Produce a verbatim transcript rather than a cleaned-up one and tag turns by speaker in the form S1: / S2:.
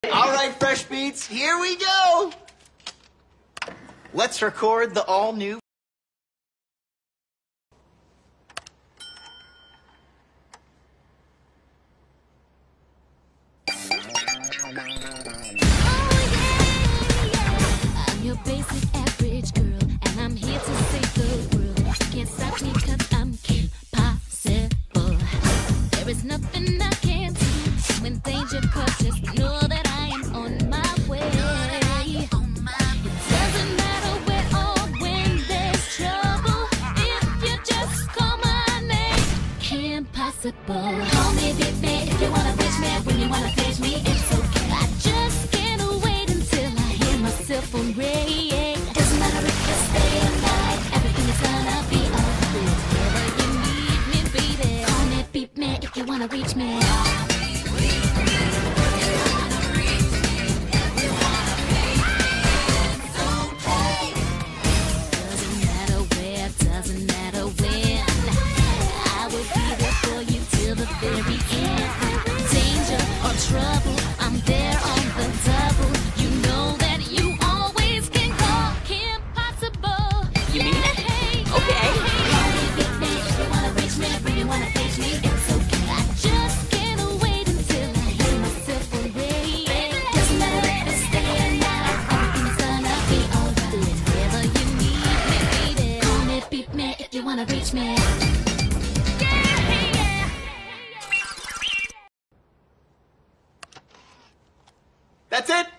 S1: All right, Fresh Beats, here we go. Let's record the all-new.
S2: I'm your basic average girl, and I'm here to save the world. You can't stop me 'cause I'm impossible. There is nothing I can't do. When danger comes, just know that I am on my way. It doesn't matter where or when there's trouble. If you just call my name, impossible. Call me, big man, if you wanna bitch me. When you wanna face me, it's okay. I just can't wait until I hear myself on radio. Doesn't matter if you stay or night, everything is gonna be alright. Wherever you need me, baby. Call me, beat me if you wanna reach me. Very end. Danger or trouble, I'm there on the double. You know that you always can call impossible. You mean it? Hey, okay. Call me, big man, if you wanna reach me, if you wanna face me, it's okay. I just can't wait until I hear myself on radio. Doesn't matter if it's day or night, everything's gonna be alright. Whenever you need me, baby. Call me, beat me if you wanna reach me.
S1: That's it.